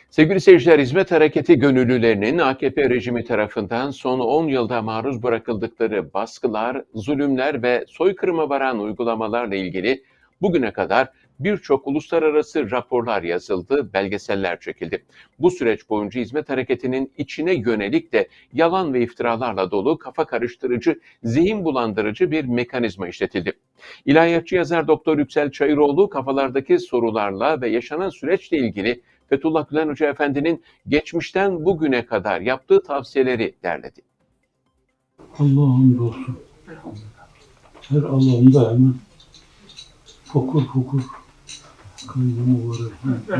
Sevgili seyirciler, Hizmet Hareketi gönüllülerinin AKP rejimi tarafından son 10 yılda maruz bırakıldıkları baskılar, zulümler ve soykırıma varan uygulamalarla ilgili bugüne kadar birçok uluslararası raporlar yazıldı, belgeseller çekildi. Bu süreç boyunca Hizmet Hareketi'nin içine yönelik de yalan ve iftiralarla dolu, kafa karıştırıcı, zihin bulandırıcı bir mekanizma işletildi. İlahiyatçı yazar Doktor Yüksel Çayıroğlu kafalardaki sorularla ve yaşanan süreçle ilgili Fethullah Gülen Hoca Efendi'nin geçmişten bugüne kadar yaptığı tavsiyeleri derledi. Allah'a hamdolsun. Her alanda hemen fokur fokur kaydımı var.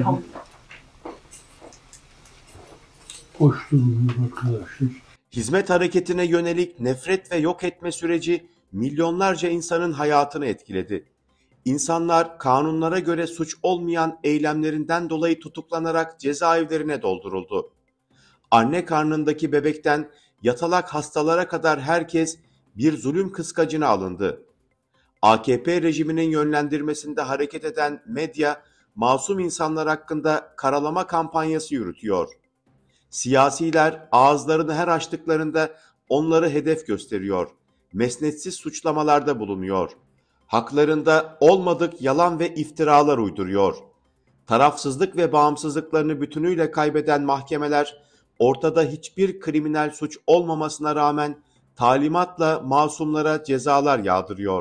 Boş durmuyor arkadaşlar. Hizmet hareketine yönelik nefret ve yok etme süreci milyonlarca insanın hayatını etkiledi. İnsanlar kanunlara göre suç olmayan eylemlerinden dolayı tutuklanarak cezaevlerine dolduruldu. Anne karnındaki bebekten yatalak hastalara kadar herkes bir zulüm kıskacına alındı. AKP rejiminin yönlendirmesinde hareket eden medya, masum insanlar hakkında karalama kampanyası yürütüyor. Siyasiler ağızlarını her açtıklarında onları hedef gösteriyor. Mesnetsiz suçlamalarda bulunuyor. Haklarında olmadık yalan ve iftiralar uyduruyor. Tarafsızlık ve bağımsızlıklarını bütünüyle kaybeden mahkemeler ortada hiçbir kriminal suç olmamasına rağmen talimatla masumlara cezalar yağdırıyor.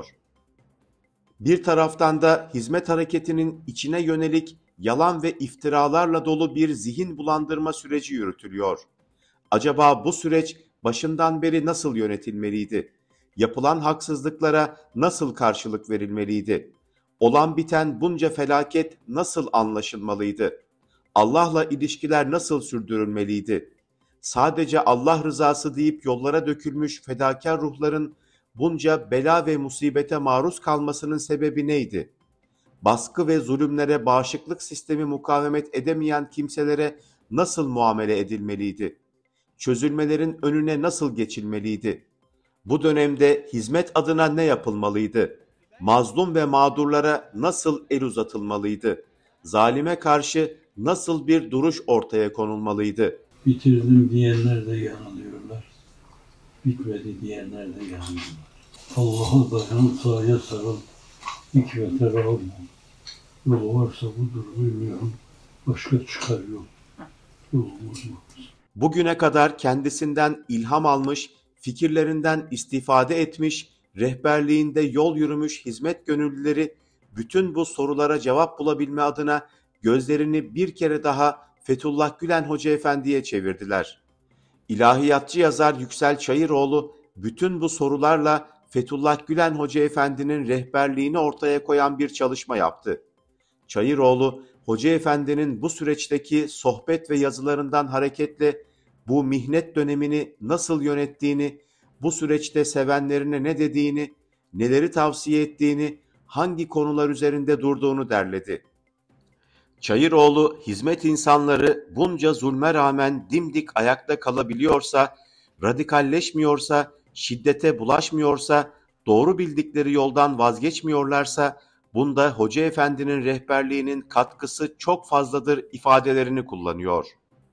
Bir taraftan da hizmet hareketinin içine yönelik yalan ve iftiralarla dolu bir zihin bulandırma süreci yürütülüyor. Acaba bu süreç başından beri nasıl yönetilmeliydi? Yapılan haksızlıklara nasıl karşılık verilmeliydi? Olan biten bunca felaket nasıl anlaşılmalıydı? Allah'la ilişkiler nasıl sürdürülmeliydi? Sadece Allah rızası deyip yollara dökülmüş fedakar ruhların bunca bela ve musibete maruz kalmasının sebebi neydi? Baskı ve zulümlere bağışıklık sistemi mukavemet edemeyen kimselere nasıl muamele edilmeliydi? Çözülmelerin önüne nasıl geçilmeliydi? Bu dönemde hizmet adına ne yapılmalıydı? Mazlum ve mağdurlara nasıl el uzatılmalıydı? Zalime karşı nasıl bir duruş ortaya konulmalıydı? Bitirdim diyenler de yanılıyorlar. Bitmedi diyenler de yanılıyorlar. Allah'a dayan, sahaya sarıl, hikmete rağm ol. Yolu varsa budur, bilmiyorum. Başka çıkar yol. Yolumuz bu. Bugüne kadar kendisinden ilham almış, fikirlerinden istifade etmiş, rehberliğinde yol yürümüş hizmet gönüllüleri bütün bu sorulara cevap bulabilme adına gözlerini bir kere daha Fethullah Gülen Hoca Efendi'ye çevirdiler. İlahiyatçı yazar Yüksel Çayıroğlu bütün bu sorularla Fethullah Gülen Hoca Efendi'nin rehberliğini ortaya koyan bir çalışma yaptı. Çayıroğlu, Hoca Efendi'nin bu süreçteki sohbet ve yazılarından hareketle bu mihnet dönemini nasıl yönettiğini, bu süreçte sevenlerine ne dediğini, neleri tavsiye ettiğini, hangi konular üzerinde durduğunu derledi. Çayıroğlu, hizmet insanları bunca zulme rağmen dimdik ayakta kalabiliyorsa, radikalleşmiyorsa, şiddete bulaşmıyorsa, doğru bildikleri yoldan vazgeçmiyorlarsa, bunda Hoca Efendi'nin rehberliğinin katkısı çok fazladır ifadelerini kullanıyor.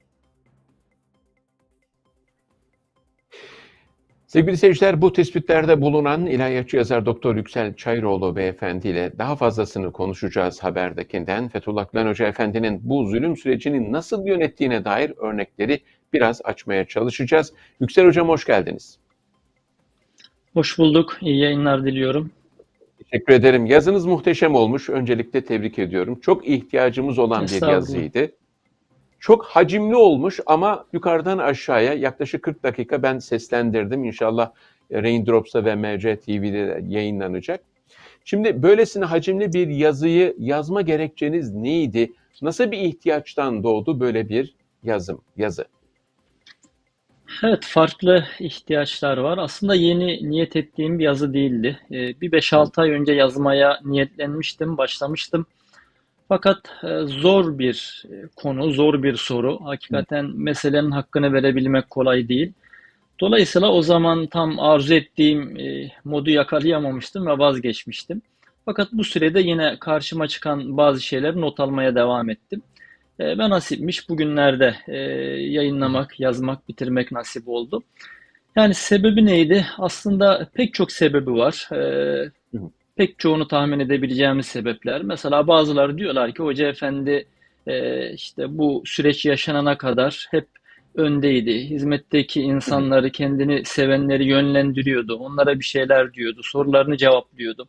Sevgili seyirciler, bu tespitlerde bulunan ilahiyatçı yazar Doktor Yüksel Çayıroğlu Beyefendi ile daha fazlasını konuşacağız Haber'dekinden. Fethullah Gülen Hoca Efendi'nin bu zulüm sürecini nasıl yönettiğine dair örnekleri biraz açmaya çalışacağız. Yüksel Hocam, hoş geldiniz. Hoş bulduk. İyi yayınlar diliyorum. Teşekkür ederim. Yazınız muhteşem olmuş. Öncelikle tebrik ediyorum. Çok ihtiyacımız olan bir yazıydı. Çok hacimli olmuş ama yukarıdan aşağıya yaklaşık 40 dakika ben seslendirdim. İnşallah Raindrops'ta ve MC TV'de yayınlanacak. Şimdi böylesine hacimli bir yazıyı yazma gerekçeniz neydi? Nasıl bir ihtiyaçtan doğdu böyle bir yazı? Evet, farklı ihtiyaçlar var. Aslında yeni niyet ettiğim bir yazı değildi. Bir 5-6 ay önce yazmaya niyetlenmiştim, başlamıştım. Fakat zor bir konu, zor bir soru. Hakikaten meselenin hakkını verebilmek kolay değil. Dolayısıyla o zaman tam arzu ettiğim modu yakalayamamıştım ve vazgeçmiştim. Fakat bu sürede yine karşıma çıkan bazı şeyleri not almaya devam ettim. Ve nasipmiş bugünlerde yayınlamak, yazmak, bitirmek nasip oldu. Yani sebebi neydi? Aslında pek çok sebebi var. Hı hı. Pek çoğunu tahmin edebileceğimiz sebepler. Mesela bazıları diyorlar ki Hoca Efendi işte bu süreç yaşanana kadar hep öndeydi. Hizmetteki Hı hı. insanları, kendini sevenleri yönlendiriyordu. Onlara bir şeyler diyordu, sorularını cevaplıyordu.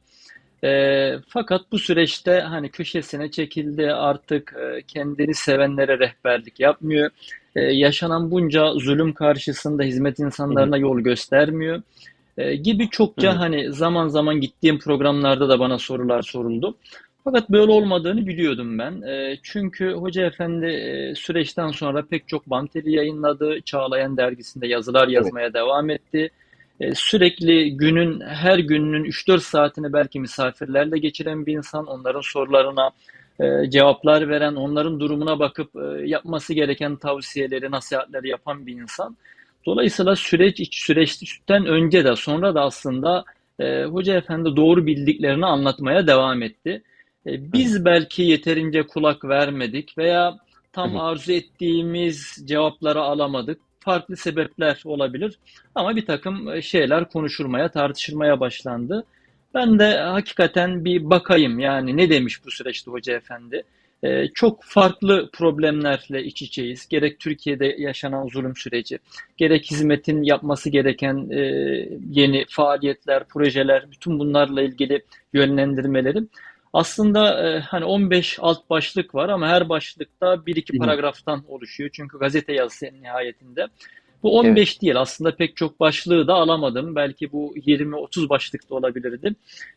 Fakat bu süreçte hani köşesine çekildi, artık kendini sevenlere rehberlik yapmıyor. Yaşanan bunca zulüm karşısında hizmet Hı hı. insanlarına yol göstermiyor. Gibi Hı çokça hı. hani zaman zaman gittiğim programlarda da bana sorular soruldu. Fakat böyle olmadığını biliyordum ben. Çünkü Hoca Efendi süreçten sonra pek çok banteli yayınladı. Çağlayan dergisinde yazılar Evet. yazmaya devam etti. Sürekli günün her gününün 3-4 saatini belki misafirlerle geçiren bir insan, onların sorularına cevaplar veren, onların durumuna bakıp yapması gereken tavsiyeleri, nasihatleri yapan bir insan. Dolayısıyla süreçten önce de sonra da aslında Hoca Efendi doğru bildiklerini anlatmaya devam etti. Hı hı. Biz belki yeterince kulak vermedik veya Hı tam hı. arzu ettiğimiz cevapları alamadık. Farklı sebepler olabilir ama bir takım şeyler konuşulmaya, tartışılmaya başlandı. Ben de hakikaten bir bakayım yani ne demiş bu süreçte Hoca Efendi. Çok farklı problemlerle iç içeyiz. Gerek Türkiye'de yaşanan zulüm süreci, gerek hizmetin yapması gereken yeni faaliyetler, projeler, bütün bunlarla ilgili yönlendirmeleri. Aslında hani 15 alt başlık var ama her başlıkta bir iki Hı hı. paragraftan oluşuyor. Çünkü gazete yazısı en nihayetinde. Bu Evet. 15 değil aslında pek çok başlığı da alamadım. Belki bu 20-30 başlıkta olabilirdi.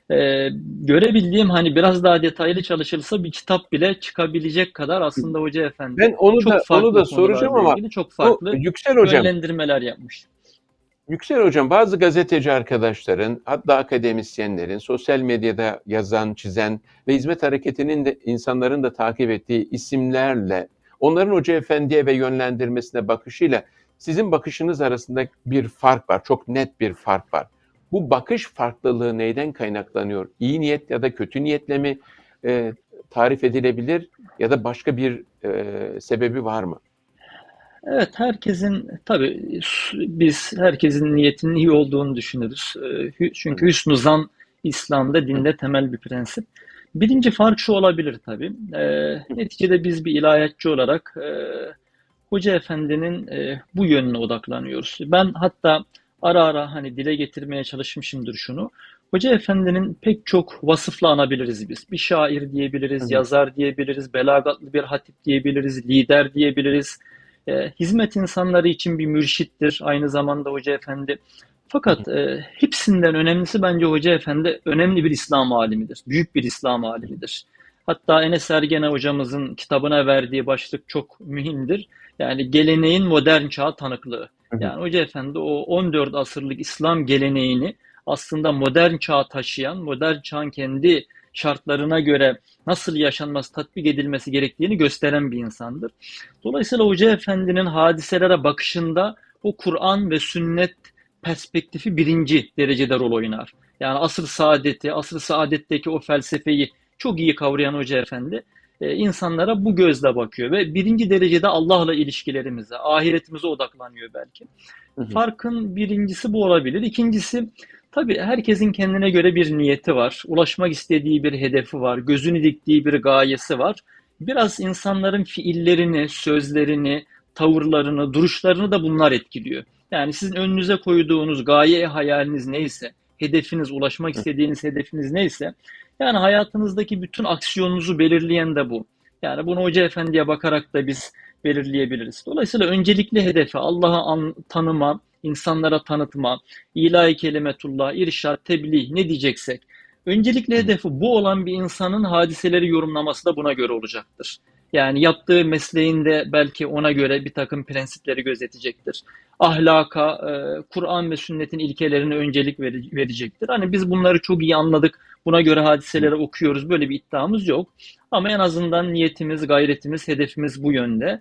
Görebildiğim hani biraz daha detaylı çalışılsa bir kitap bile çıkabilecek kadar aslında Hoca Efendi Ben onu çok da onu da farklı soracağım konularla ama ilgili çok bu farklı Yüksel Hocam, yönlendirmeler yapmış. Yüksel Hocam bazı gazeteci arkadaşların, hatta akademisyenlerin, sosyal medyada yazan, çizen ve hizmet hareketinin de insanların da takip ettiği isimlerle onların Hoca Efendi'ye ve yönlendirmesine bakışıyla sizin bakışınız arasında bir fark var. Çok net bir fark var. Bu bakış farklılığı neyden kaynaklanıyor? İyi niyet ya da kötü niyetle mi e, tarif edilebilir ya da başka bir sebebi var mı? Evet, herkesin tabii biz herkesin niyetinin iyi olduğunu düşünürüz. Hı Çünkü hı, hüsnü zan İslam'da, hı dinde temel bir prensip. Birinci fark şu olabilir tabii. hı, Neticede biz bir ilahiyatçı olarak Hoca Efendi'nin bu yönüne odaklanıyoruz. Ben hatta ara ara hani dile getirmeye çalışmışımdır şunu. Hoca Efendi'nin pek çok vasıfla anabiliriz biz. Bir şair hı diyebiliriz, hı, yazar diyebiliriz, belagatlı bir hatip diyebiliriz, lider diyebiliriz. Hizmet insanları için bir mürşittir aynı zamanda Hoca Efendi. hı hı, Fakat hepsinden önemlisi bence Hoca Efendi önemli bir İslam alimidir. Büyük bir İslam alimidir. Hatta Enes Ergene hocamızın kitabına verdiği başlık çok mühimdir. Yani geleneğin modern çağ tanıklığı. hı hı, Yani Hoca Efendi o 14 asırlık İslam geleneğini aslında modern çağa taşıyan, modern çağın kendi şartlarına göre nasıl yaşanması, tatbik edilmesi gerektiğini gösteren bir insandır. Dolayısıyla Hoca Efendi'nin hadiselere bakışında o Kur'an ve sünnet perspektifi birinci derecede rol oynar. Yani asr-ı saadetteki o felsefeyi çok iyi kavrayan Hoca Efendi insanlara bu gözle bakıyor ve birinci derecede Allah'la ilişkilerimize, ahiretimize odaklanıyor belki. hı hı. Farkın birincisi bu olabilir. İkincisi tabii herkesin kendine göre bir niyeti var. Ulaşmak istediği bir hedefi var. Gözünü diktiği bir gayesi var. Biraz insanların fiillerini, sözlerini, tavırlarını, duruşlarını da bunlar etkiliyor. Yani sizin önünüze koyduğunuz gaye hayaliniz neyse, hedefiniz, ulaşmak istediğiniz hedefiniz neyse, yani hayatınızdaki bütün aksiyonunuzu belirleyen de bu. Yani bunu Hoca Efendi'ye bakarak da biz belirleyebiliriz. Dolayısıyla öncelikli hedefi Allah'ı tanıma, insanlara tanıtma, ilahi kelimetullah, irşad, tebliğ ne diyeceksek. Öncelikli Hı hı. hedefi bu olan bir insanın hadiseleri yorumlaması da buna göre olacaktır. Yani yaptığı mesleğinde belki ona göre bir takım prensipleri gözetecektir. Ahlaka, Kur'an ve sünnetin ilkelerine öncelik verecektir. Hani biz bunları çok iyi anladık. Buna göre hadiseleri okuyoruz. Böyle bir iddiamız yok. Ama en azından niyetimiz, gayretimiz, hedefimiz bu yönde.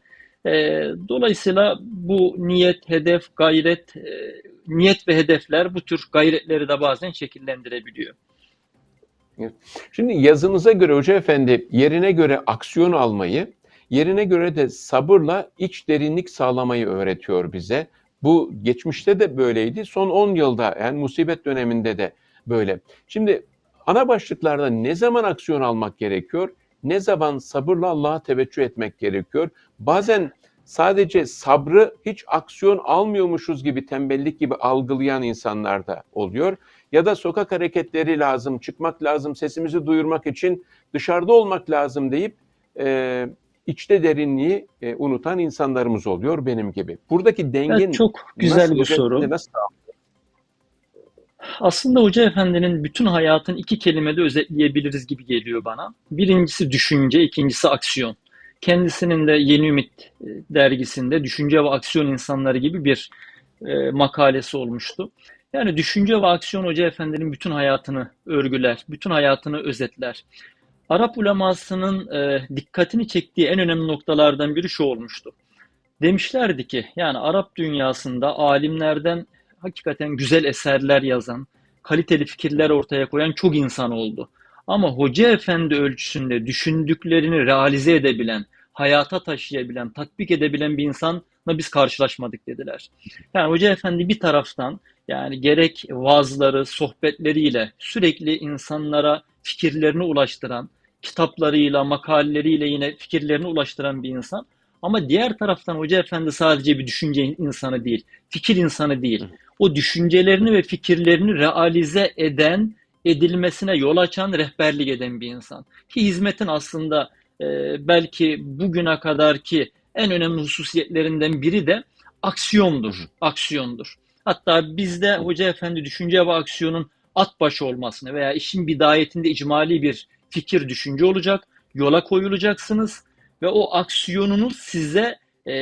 Dolayısıyla bu niyet, hedef, gayret, niyet ve hedefler bu tür gayretleri de bazen şekillendirebiliyor. Evet. Şimdi yazınıza göre Hoca Efendi yerine göre aksiyon almayı, Yerine göre de sabırla iç derinlik sağlamayı öğretiyor bize. Bu geçmişte de böyleydi. Son 10 yılda yani musibet döneminde de böyle. Şimdi ana başlıklarda ne zaman aksiyon almak gerekiyor? Ne zaman sabırla Allah'a teveccüh etmek gerekiyor? Bazen sadece sabrı hiç aksiyon almıyormuşuz gibi, tembellik gibi algılayan insanlar da oluyor. Ya da sokak hareketleri lazım, çıkmak lazım, sesimizi duyurmak için dışarıda olmak lazım deyip içte derinliği unutan insanlarımız oluyor benim gibi. Buradaki Evet, denge çok güzel nasıl, bu soru. nasıl? Aslında Hoca Efendi'nin bütün hayatını iki kelimede özetleyebiliriz gibi geliyor bana. Birincisi düşünce, ikincisi aksiyon. Kendisinin de Yeni Ümit dergisinde düşünce ve aksiyon insanları gibi bir makalesi olmuştu. Yani düşünce ve aksiyon Hoca Efendi'nin bütün hayatını örgüler, bütün hayatını özetler. Arap ulemasının dikkatini çektiği en önemli noktalardan biri şu olmuştu. Demişlerdi ki yani Arap dünyasında alimlerden hakikaten güzel eserler yazan, kaliteli fikirler ortaya koyan çok insan oldu. Ama Hoca Efendi ölçüsünde düşündüklerini realize edebilen, hayata taşıyabilen, tatbik edebilen bir insanla biz karşılaşmadık dediler. Yani Hoca Efendi bir taraftan yani gerek vaazları, sohbetleriyle sürekli insanlara fikirlerini ulaştıran, kitaplarıyla, makaleleriyle yine fikirlerini ulaştıran bir insan. Ama diğer taraftan Hoca Efendi sadece bir düşünce insanı değil, fikir insanı değil. O düşüncelerini ve fikirlerini realize eden, edilmesine yol açan, rehberlik eden bir insan. Ki hizmetin aslında belki bugüne kadarki en önemli hususiyetlerinden biri de aksiyondur. Aksiyondur. Hatta bizde Hoca Efendi düşünce ve aksiyonun at başı olmasını veya işin bidayetinde icmali bir fikir, düşünce olacak, yola koyulacaksınız ve o aksiyonunuz size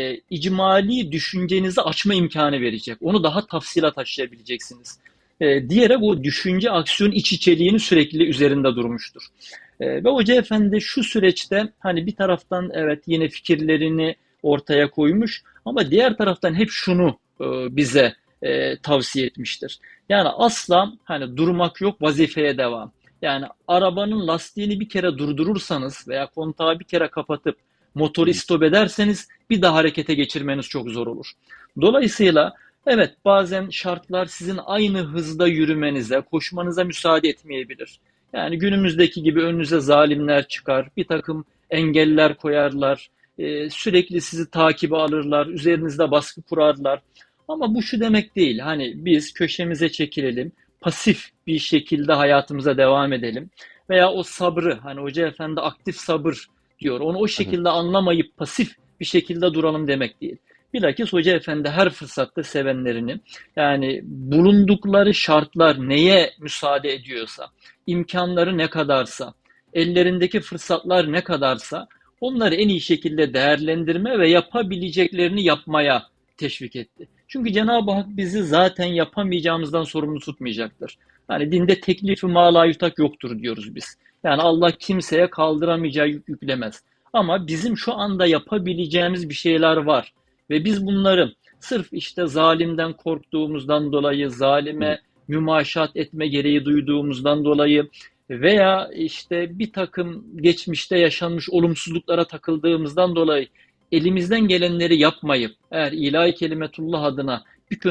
icmali düşüncenizi açma imkanı verecek. Onu daha tafsila taşıyabileceksiniz. Diyerek o düşünce aksiyon iç içeliğini sürekli üzerinde durmuştur. Ve Hoca Efendi şu süreçte hani bir taraftan evet yine fikirlerini ortaya koymuş ama diğer taraftan hep şunu bize tavsiye etmiştir. Yani asla hani durmak yok, vazifeye devam. Yani arabanın lastiğini bir kere durdurursanız veya kontağı bir kere kapatıp motoru istop ederseniz bir daha harekete geçirmeniz çok zor olur. Dolayısıyla evet bazen şartlar sizin aynı hızda yürümenize, koşmanıza müsaade etmeyebilir. Yani günümüzdeki gibi önünüze zalimler çıkar, bir takım engeller koyarlar, sürekli sizi takibe alırlar, üzerinizde baskı kurarlar. Ama bu şu demek değil, hani biz köşemize çekilelim, pasif bir şekilde hayatımıza devam edelim. Veya o sabrı, hani Hoca Efendi aktif sabır diyor, onu o şekilde anlamayıp pasif bir şekilde duralım demek değil. Bilakis Hoca Efendi her fırsatta sevenlerini, yani bulundukları şartlar neye müsaade ediyorsa, imkanları ne kadarsa, ellerindeki fırsatlar ne kadarsa onları en iyi şekilde değerlendirme ve yapabileceklerini yapmaya teşvik etti. Çünkü Cenab-ı Hak bizi zaten yapamayacağımızdan sorumlu tutmayacaktır. Yani dinde teklifi ma la yutak yoktur diyoruz biz. Yani Allah kimseye kaldıramayacağı yük yüklemez. Ama bizim şu anda yapabileceğimiz bir şeyler var. Ve biz bunları sırf işte zalimden korktuğumuzdan dolayı, zalime mümaşat etme gereği duyduğumuzdan dolayı veya işte bir takım geçmişte yaşanmış olumsuzluklara takıldığımızdan dolayı elimizden gelenleri yapmayıp eğer ilahi kelimetullah adına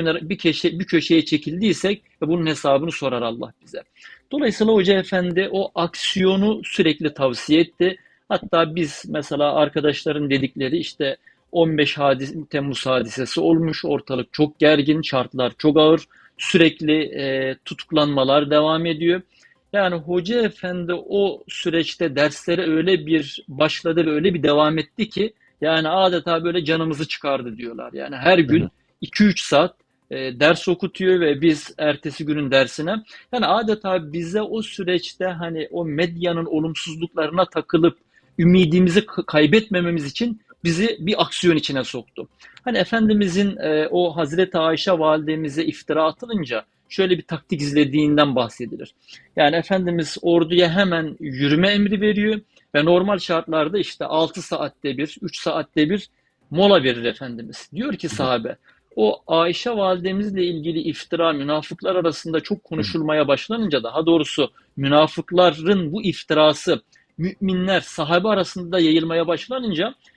bir köşeye çekildiysek bunun hesabını sorar Allah bize. Dolayısıyla Hoca Efendi o aksiyonu sürekli tavsiye etti. Hatta biz mesela arkadaşların dedikleri işte 15 Temmuz hadisesi olmuş, ortalık çok gergin, şartlar çok ağır, sürekli tutuklanmalar devam ediyor. Yani Hoca Efendi o süreçte derslere öyle bir başladı ve öyle bir devam etti ki yani adeta böyle canımızı çıkardı diyorlar. Yani her gün 2-3 saat ders okutuyor ve biz ertesi günün dersine yani adeta bize o süreçte hani o medyanın olumsuzluklarına takılıp ümidimizi kaybetmememiz için bizi bir aksiyon içine soktu. Hani Efendimizin o Hazreti Ayşe validemize iftira atılınca şöyle bir taktik izlediğinden bahsedilir. Yani Efendimiz orduya hemen yürüme emri veriyor ve normal şartlarda işte 6 saatte bir, 3 saatte bir mola verir Efendimiz. Diyor ki sahabe, o Ayşe validemizle ilgili iftira münafıklar arasında çok konuşulmaya başlanınca daha doğrusu münafıkların bu iftirası müminler, sahabe arasında yayılmaya başlanınca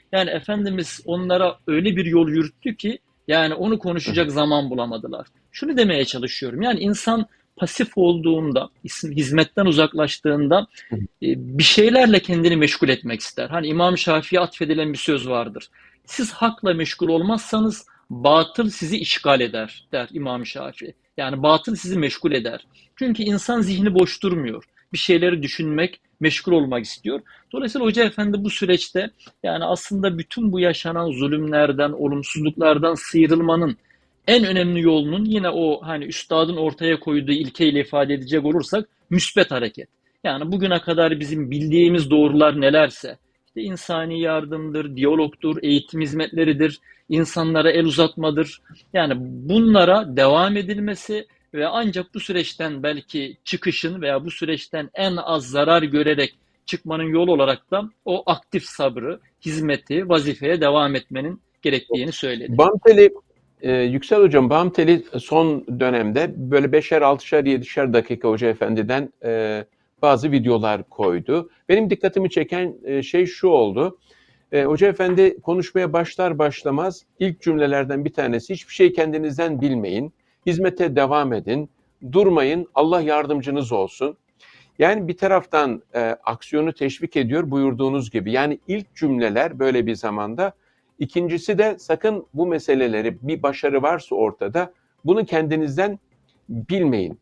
Yani Efendimiz onlara öyle bir yol yürüttü ki yani onu konuşacak zaman bulamadılar. Şunu demeye çalışıyorum. Yani insan pasif olduğunda, hizmetten uzaklaştığında bir şeylerle kendini meşgul etmek ister. Hani İmam Şafii'ye atfedilen bir söz vardır. Siz hakla meşgul olmazsanız batıl sizi işgal eder der İmam Şafii. Yani batıl sizi meşgul eder. Çünkü insan zihni boş durmuyor. Bir şeyleri düşünmek, meşgul olmak istiyor. Dolayısıyla Hoca Efendi bu süreçte yani aslında bütün bu yaşanan zulümlerden, olumsuzluklardan sıyrılmanın en önemli yolunun yine o hani üstadın ortaya koyduğu ilkeyle ifade edecek olursak müsbet hareket. Yani bugüne kadar bizim bildiğimiz doğrular nelerse, işte insani yardımdır, diyalogtur, eğitim hizmetleridir, insanlara el uzatmadır. Yani bunlara devam edilmesi ve ancak bu süreçten belki çıkışın veya bu süreçten en az zarar görerek çıkmanın yolu olarak da o aktif sabrı, hizmeti, vazifeye devam etmenin gerektiğini söyledi. BAM Yüksel Hocam, BAM son dönemde böyle 5'er, 6'şer, 7'şer dakika Hoca Efendi'den bazı videolar koydu. Benim dikkatimi çeken şey şu oldu. Hoca Efendi konuşmaya başlar başlamaz ilk cümlelerden bir tanesi, hiçbir şey kendinizden bilmeyin, hizmete devam edin, durmayın, Allah yardımcınız olsun. Yani bir taraftan aksiyonu teşvik ediyor buyurduğunuz gibi. Yani ilk cümleler böyle bir zamanda. İkincisi de sakın bu meseleleri, bir başarı varsa ortada, bunu kendinizden bilmeyin.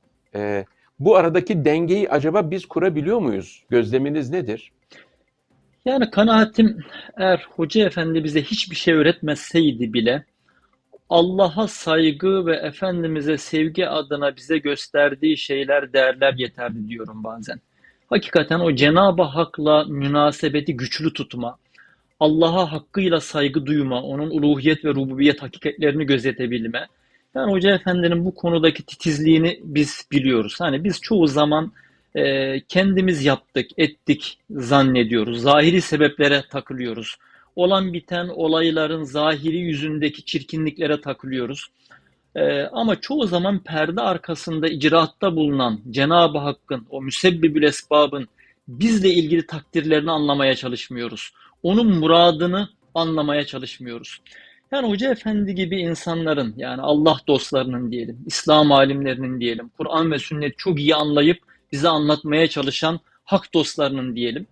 Bu aradaki dengeyi acaba biz kurabiliyor muyuz? Gözleminiz nedir? Yani kanaatim eğer Hoca Efendi bize hiçbir şey öğretmeseydi bile Allah'a saygı ve Efendimiz'e sevgi adına bize gösterdiği şeyler, değerler yeterli diyorum bazen. Hakikaten o Cenab-ı Hak'la münasebeti güçlü tutma, Allah'a hakkıyla saygı duyma, onun uluhiyet ve rububiyet hakikatlerini gözetebilme. Yani Hoca Efendi'nin bu konudaki titizliğini biz biliyoruz. Hani biz çoğu zaman kendimiz yaptık, ettik zannediyoruz. Zahiri sebeplere takılıyoruz. Olan biten olayların zahiri yüzündeki çirkinliklere takılıyoruz. Ama çoğu zaman perde arkasında icraatta bulunan Cenab-ı Hakk'ın, o müsebbibül esbabın bizle ilgili takdirlerini anlamaya çalışmıyoruz. Onun muradını anlamaya çalışmıyoruz. Yani Hoca Efendi gibi insanların, yani Allah dostlarının diyelim, İslam alimlerinin diyelim, Kur'an ve sünnet çok iyi anlayıp bize anlatmaya çalışan hak dostlarının diyelim,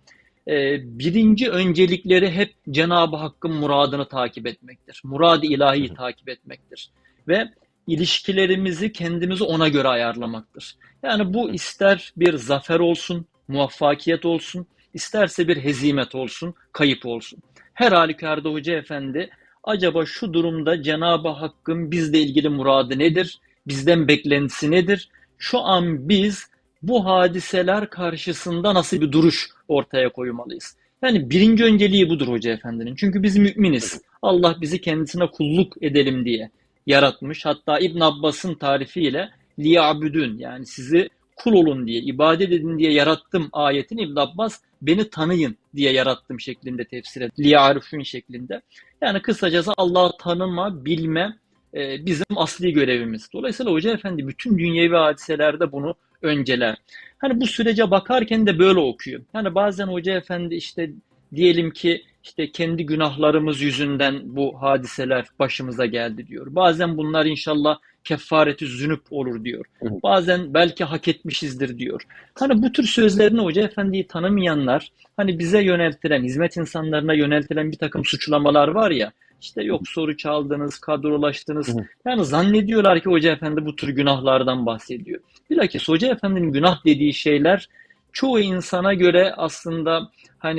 birinci öncelikleri hep Cenab-ı Hakk'ın muradını takip etmektir. Murad-ı ilahiyi takip etmektir. Ve ilişkilerimizi kendimizi ona göre ayarlamaktır. Yani bu ister bir zafer olsun, muvaffakiyet olsun, isterse bir hezimet olsun, kayıp olsun. Her halükarda Hoca Efendi acaba şu durumda Cenab-ı Hakk'ın bizle ilgili muradı nedir? Bizden beklentisi nedir? Şu an biz bu hadiseler karşısında nasıl bir duruş ortaya koymalıyız? Yani birinci önceliği budur Hoca Efendi'nin. Çünkü biz müminiz. Allah bizi kendisine kulluk edelim diye yaratmış. Hatta İbn Abbas'ın tarifiyle liyabudun, yani sizi kul olun diye, ibadet edin diye yarattım ayetini İbn Abbas beni tanıyın diye yarattım şeklinde tefsir ediyor. Liyarifun şeklinde. Yani kısacası Allah'ı tanıma, bilme bizim asli görevimiz. Dolayısıyla Hoca Efendi bütün dünyevi hadiselerde bunu önceler. Hani bu sürece bakarken de böyle okuyor. Yani bazen Hoca Efendi işte diyelim ki işte kendi günahlarımız yüzünden bu hadiseler başımıza geldi diyor. Bazen bunlar inşallah kefareti zünüp olur diyor. Bazen belki hak etmişizdir diyor. Hani bu tür sözlerini Hoca Efendi'yi tanımayanlar, hani bize yöneltilen, hizmet insanlarına yöneltilen bir takım suçlamalar var ya, işte yok soru çaldınız, kadrolaştınız. Yani zannediyorlar ki Hoca Efendi bu tür günahlardan bahsediyor. Bilakis Hoca Efendi'nin günah dediği şeyler çoğu insana göre aslında hani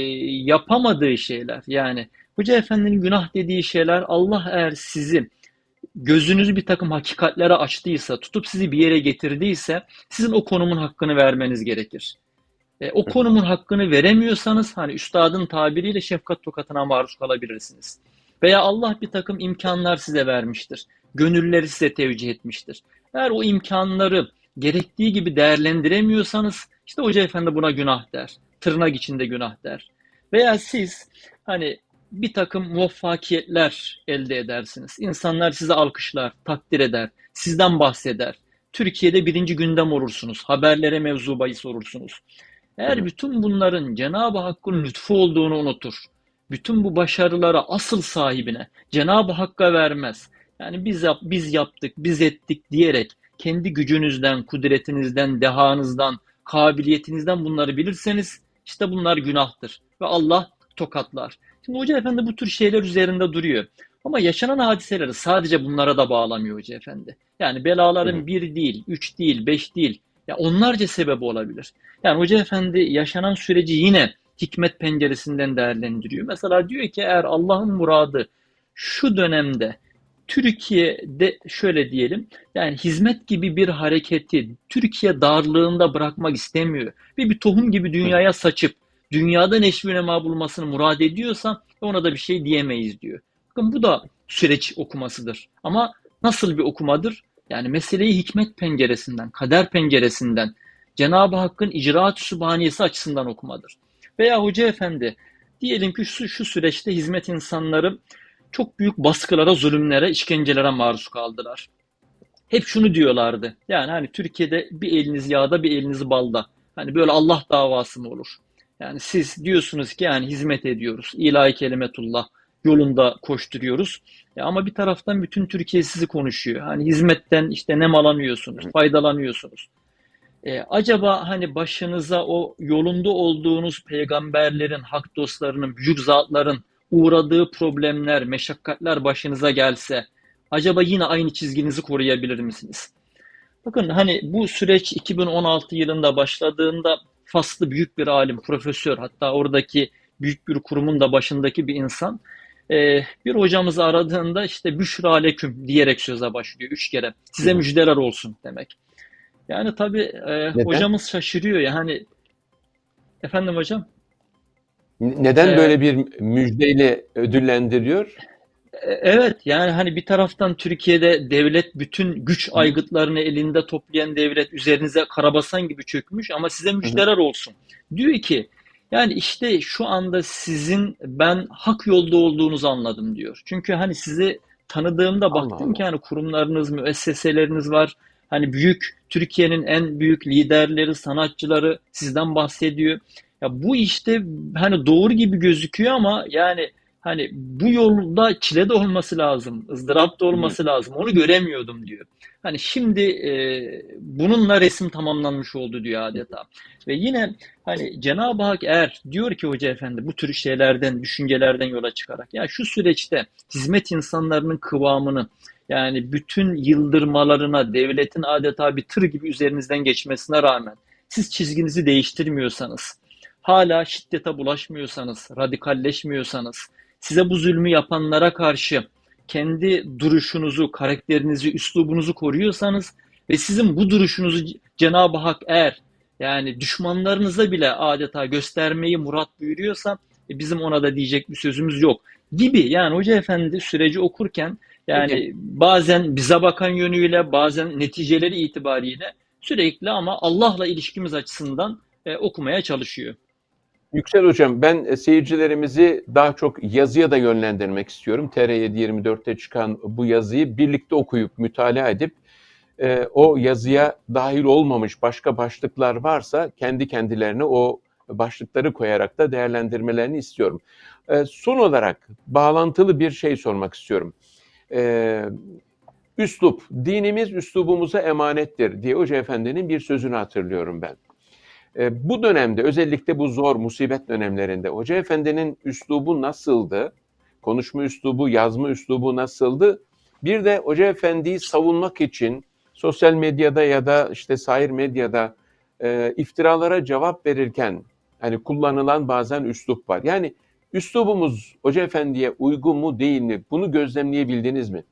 yapamadığı şeyler. Yani Hoca Efendi'nin günah dediği şeyler, Allah eğer sizi gözünüzü bir takım hakikatlere açtıysa, tutup sizi bir yere getirdiyse sizin o konumun hakkını vermeniz gerekir. O konumun hakkını veremiyorsanız hani üstadın tabiriyle şefkat tokatına maruz kalabilirsiniz. Veya Allah bir takım imkanlar size vermiştir. Gönülleri size tevcih etmiştir. Eğer o imkanları gerektiği gibi değerlendiremiyorsanız işte Hoca Efendi buna günah der. Tırnak içinde günah der. Veya siz hani bir takım muvaffakiyetler elde edersiniz. İnsanlar sizi alkışlar, takdir eder, sizden bahseder. Türkiye'de birinci gündem olursunuz. Haberlere mevzu bahis olursunuz. Eğer bütün bunların Cenab-ı Hakk'ın lütfu olduğunu unutur bütün bu başarılara asıl sahibine, Cenab-ı Hakk'a vermez. Yani biz yaptık, biz ettik diyerek kendi gücünüzden, kudretinizden, dehanızdan, kabiliyetinizden bunları bilirseniz işte bunlar günahtır ve Allah tokatlar. Şimdi Hoca Efendi bu tür şeyler üzerinde duruyor. Ama yaşanan hadiseleri sadece bunlara da bağlamıyor Hoca Efendi. Yani Hı hı. belaların bir değil, üç değil, beş değil. Ya onlarca sebep olabilir. Yani Hoca Efendi yaşanan süreci yine hikmet penceresinden değerlendiriyor. Mesela diyor ki eğer Allah'ın muradı şu dönemde Türkiye'de şöyle diyelim yani hizmet gibi bir hareketi Türkiye darlığında bırakmak istemiyor. Bir tohum gibi Hı hı. dünyaya saçıp dünyada neşvi nema bulmasını murad ediyorsa ona da bir şey diyemeyiz diyor. Bakın bu da süreç okumasıdır. Ama nasıl bir okumadır? Yani meseleyi hikmet penceresinden, kader penceresinden, Cenab-ı Hakk'ın icraat-ı sübhaniyesi açısından okumadır. Veya Hoca Efendi, diyelim ki şu süreçte hizmet insanları çok büyük baskılara, zulümlere, işkencelere maruz kaldılar. Hep şunu diyorlardı. Yani hani Türkiye'de bir eliniz yağda, bir eliniz balda. Hani böyle Allah davası mı olur? Yani siz diyorsunuz ki yani hizmet ediyoruz. İlahi kelimetullah yolunda koşturuyoruz. Ama bir taraftan bütün Türkiye sizi konuşuyor. Hani hizmetten işte nemalanıyorsunuz, faydalanıyorsunuz. Acaba hani başınıza o yolunda olduğunuz peygamberlerin, hak dostlarının, büyük zatların uğradığı problemler, meşakkatler başınıza gelse, acaba yine aynı çizginizi koruyabilir misiniz? Bakın hani bu süreç 2016 yılında başladığında Faslı büyük bir alim, profesör, hatta oradaki büyük bir kurumun da başındaki bir insan, bir hocamızı aradığında işte Büşra Aleküm diyerek söze başlıyor üç kere. Hı Size hı. müjdeler olsun demek. Yani tabii Neden? hocamız şaşırıyor ya hani efendim hocam. Neden E, böyle bir müjdeyle ödüllendiriyor? evet yani hani bir taraftan Türkiye'de devlet bütün güç Hı hı. aygıtlarını elinde toplayan devlet üzerinize karabasan gibi çökmüş ama size Hı hı. müjdeler olsun. Diyor ki yani işte şu anda sizin ben hak yolda olduğunuzu anladım diyor. Çünkü hani sizi tanıdığımda Allah baktım ki Allah. hani kurumlarınız, müesseseleriniz var. Hani büyük Türkiye'nin en büyük liderleri, sanatçıları sizden bahsediyor. Ya bu işte hani doğru gibi gözüküyor ama yani hani bu yolda çile de olması lazım, ızdırap da Hı hı. olması lazım. Onu göremiyordum diyor. Hani şimdi bununla resim tamamlanmış oldu diyor adeta. Ve yine hani Cenab-ı Hak eğer diyor ki Hoca Efendi bu tür şeylerden, düşüncelerden yola çıkarak ya şu süreçte hizmet insanlarının kıvamını yani bütün yıldırmalarına devletin adeta bir tır gibi üzerinizden geçmesine rağmen siz çizginizi değiştirmiyorsanız, hala şiddete bulaşmıyorsanız, radikalleşmiyorsanız, size bu zulmü yapanlara karşı kendi duruşunuzu, karakterinizi, üslubunuzu koruyorsanız ve sizin bu duruşunuzu Cenab-ı Hak eğer yani düşmanlarınıza bile adeta göstermeyi murat buyuruyorsa bizim ona da diyecek bir sözümüz yok gibi. Yani Hoca Efendi süreci okurken Peki, yani bazen bize bakan yönüyle bazen neticeleri itibariyle sürekli ama Allah'la ilişkimiz açısından okumaya çalışıyor. Yüksel Hocam, ben seyircilerimizi daha çok yazıya da yönlendirmek istiyorum. TR724'te çıkan bu yazıyı birlikte okuyup, mütalaa edip o yazıya dahil olmamış başka başlıklar varsa kendi kendilerine o başlıkları koyarak da değerlendirmelerini istiyorum. Son olarak bağlantılı bir şey sormak istiyorum. E, Üslup, dinimiz üslubumuza emanettir diye Hoca Efendi'nin bir sözünü hatırlıyorum ben. Bu dönemde özellikle bu zor musibet dönemlerinde Hoca Efendi'nin üslubu nasıldı? Konuşma üslubu, yazma üslubu nasıldı? Bir de Hoca Efendi'yi savunmak için sosyal medyada ya da işte sair medyada iftiralara cevap verirken hani kullanılan bazen üslup var. Yani üslubumuz Hoca Efendi'ye uygun mu değil mi? Bunu gözlemleyebildiniz mi?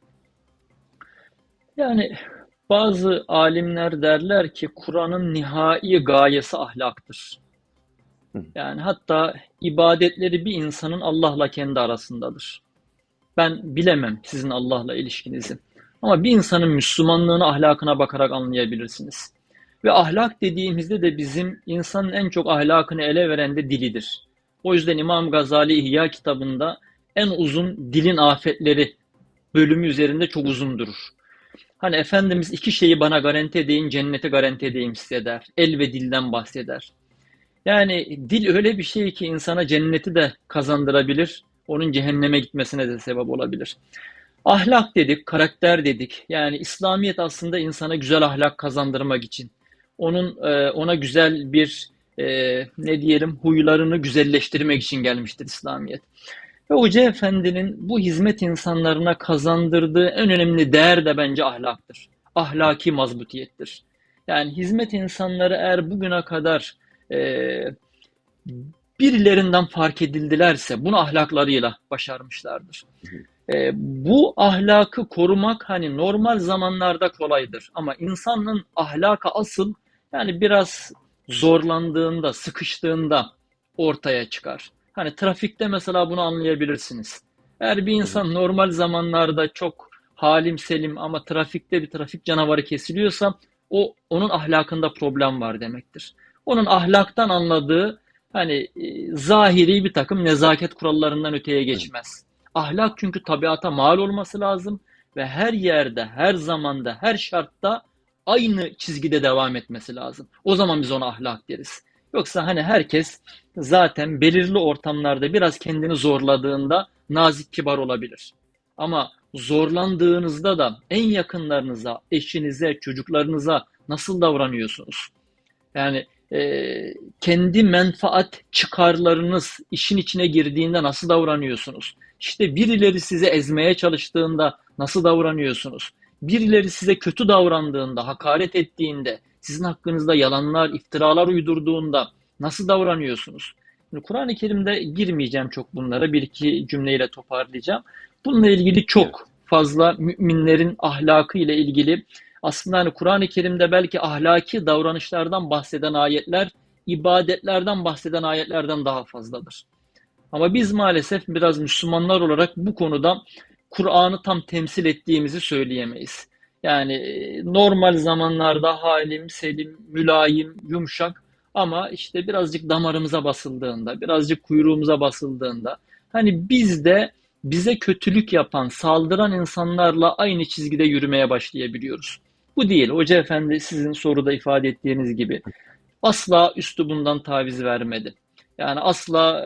Yani bazı alimler derler ki Kur'an'ın nihai gayesi ahlaktır. Hı Yani hatta ibadetleri bir insanın Allah'la kendi arasındadır. Ben bilemem sizin Allah'la ilişkinizi. Ama bir insanın Müslümanlığını ahlakına bakarak anlayabilirsiniz. Ve ahlak dediğimizde de bizim insanın en çok ahlakını ele veren de dilidir. O yüzden İmam Gazali İhya kitabında en uzun dilin afetleri bölümü üzerinde çok uzun durur. Hani Efendimiz iki şeyi bana garanti edeyim, cenneti garanti edeyim size der. El ve dilden bahseder. Yani dil öyle bir şey ki insana cenneti de kazandırabilir, onun cehenneme gitmesine de sebep olabilir. Ahlak dedik, karakter dedik. Yani İslamiyet aslında insana güzel ahlak kazandırmak için, ona güzel bir ne diyelim huylarını güzelleştirmek için gelmiştir İslamiyet. Ve Hoca Efendi'nin bu hizmet insanlarına kazandırdığı en önemli değer de bence ahlaktır. Ahlaki mazbutiyettir. Yani hizmet insanları eğer bugüne kadar e, birilerinden fark edildilerse bunu ahlaklarıyla başarmışlardır. Bu ahlakı korumak hani normal zamanlarda kolaydır ama insanın ahlakı asıl yani biraz zorlandığında, sıkıştığında ortaya çıkar. Hani trafikte mesela bunu anlayabilirsiniz. Eğer bir Hı hı. insan normal zamanlarda çok halim selim ama trafikte bir trafik canavarı kesiliyorsa onun ahlakında problem var demektir. Onun ahlaktan anladığı hani zahiri bir takım nezaket kurallarından öteye Evet. geçmez. Ahlak çünkü tabiata mal olması lazım ve her yerde, her zamanda, her şartta aynı çizgide devam etmesi lazım. O zaman biz ona ahlak deriz. Yoksa hani herkes zaten belirli ortamlarda biraz kendini zorladığında nazik kibar olabilir. Ama zorlandığınızda da en yakınlarınıza, eşinize, çocuklarınıza nasıl davranıyorsunuz? Yani kendi menfaat çıkarlarınız işin içine girdiğinde nasıl davranıyorsunuz? İşte birileri size ezmeye çalıştığında nasıl davranıyorsunuz? Birileri size kötü davrandığında, hakaret ettiğinde, sizin hakkınızda yalanlar, iftiralar uydurduğunda nasıl davranıyorsunuz? Şimdi Kur'an-ı Kerim'de girmeyeceğim çok bunlara, bir iki cümleyle toparlayacağım. Bununla ilgili Evet. çok fazla müminlerin ahlakı ile ilgili aslında hani Kur'an-ı Kerim'de belki ahlaki davranışlardan bahseden ayetler, ibadetlerden bahseden ayetlerden daha fazladır. Ama biz maalesef biraz Müslümanlar olarak bu konuda Kur'an'ı tam temsil ettiğimizi söyleyemeyiz. Yani normal zamanlarda halim, selim, mülayim, yumuşak ama işte birazcık damarımıza basıldığında, birazcık kuyruğumuza basıldığında hani biz de bize kötülük yapan, saldıran insanlarla aynı çizgide yürümeye başlayabiliyoruz. Bu değil. Hoca Efendi sizin soruda ifade ettiğiniz gibi asla üslubundan taviz vermedi. Yani asla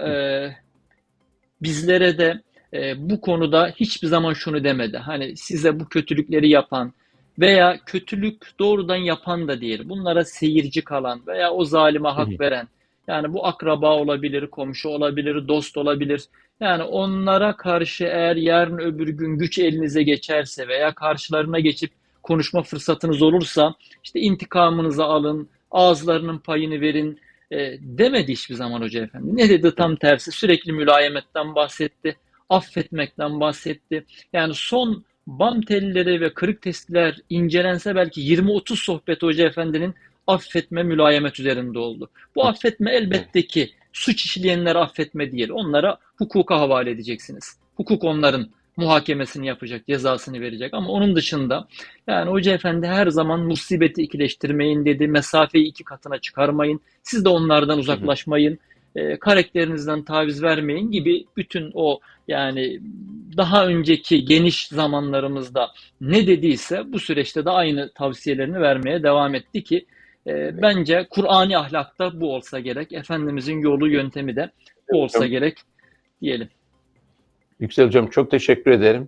bizlere de bu konuda hiçbir zaman şunu demedi. Hani size bu kötülükleri yapan veya kötülük doğrudan yapan da değil. Bunlara seyirci kalan veya o zalime Hı hı. hak veren. Yani bu akraba olabilir, komşu olabilir, dost olabilir. Yani onlara karşı eğer yarın öbür gün güç elinize geçerse veya karşılarına geçip konuşma fırsatınız olursa işte intikamınızı alın, ağızlarının payını verin, demedi hiçbir zaman Hoca Efendi. Ne dedi tam tersi? Sürekli mülayemetten bahsetti, affetmekten bahsetti. Yani son bam telleri ve kırık testiler incelense belki 20-30 sohbet Hoca Efendi'nin affetme, mülayemet üzerinde oldu. Bu affetme Evet. elbette ki suç işleyenleri affetme değil. Onlara hukuka havale edeceksiniz. Hukuk onların muhakemesini yapacak, cezasını verecek. Ama onun dışında yani Hoca Efendi her zaman musibeti ikileştirmeyin dedi, mesafeyi iki katına çıkarmayın, siz de onlardan Hı hı. uzaklaşmayın, karakterinizden taviz vermeyin gibi bütün o yani daha önceki geniş zamanlarımızda ne dediyse bu süreçte de aynı tavsiyelerini vermeye devam etti ki Evet. bence Kur'ani ahlakta bu olsa gerek, Efendimizin yolu yöntemi de bu olsa Hocam, gerek diyelim. Yüksel Hocam çok teşekkür ederim.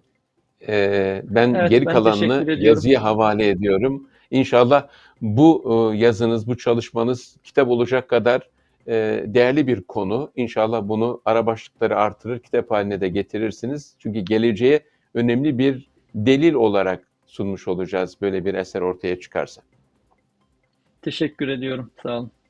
Ben Evet geri ben kalanını teşekkür ediyorum. yazıya havale ediyorum. İnşallah bu yazınız, bu çalışmanız kitap olacak kadar değerli bir konu. İnşallah bunu ara başlıkları artırır, kitap haline de getirirsiniz. Çünkü geleceğe önemli bir delil olarak sunmuş olacağız böyle bir eser ortaya çıkarsa. Teşekkür ediyorum. Sağ olun.